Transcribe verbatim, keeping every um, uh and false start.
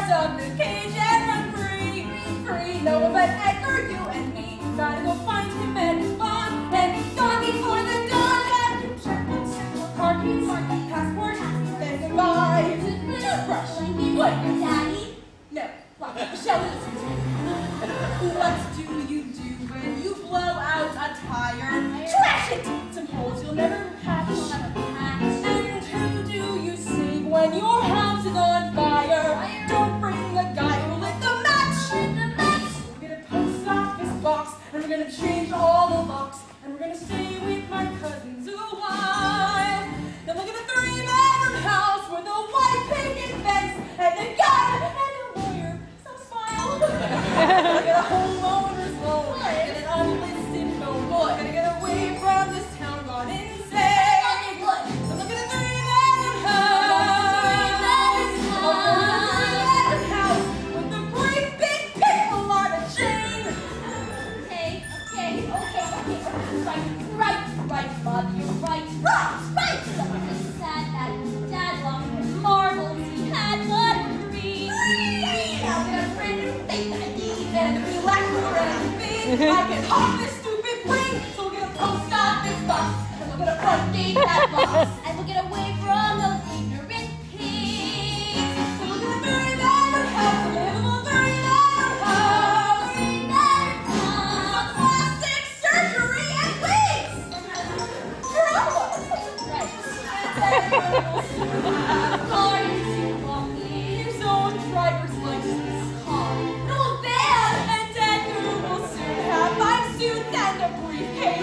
out of the cage and run free. Free, no, but Edgar, you and me gotta go find him and fun and be gone before the dawn. And check car keys, passport, then goodbye. Toothbrush, what, your daddy? No, what, shall we? What do you do when you blow out a tire? Trash it! Some holes you'll never patch. And who do you save when your house is on fire? Don't bring the guy who lit the match. We're gonna post office box, and we're gonna change all the locks, and we're gonna stay with my cousins a while. Then look at the three-bedroom house with a white picket fence, and a gun, and a lawyer. So smile. Gonna get a homeowner's loan, get an unlisted phone, gonna get away from this town gone insane. Then look at the three-bedroom house, a three-bedroom house with a great big pickle on a chain. Okay, okay, okay, okay, right, right, right, Bob, you're right, right, right. Someone just said that Dad lost his marbles, he had one free. Now get a brand new thing that I need and relax for everything. I can hop this stupid ring, so we'll get a post office box, and we'll get a front gate that locks, And we'll get away from those ignorant pigs. so we'll get a three-bedroom house, a livable three-bedroom house. Some plastic surgery and wigs. For all of us. Right. And everyone will soon have Cars to walk in. his own driver's license. Car. No van! And Edgar will soon have five suits and a briefcase.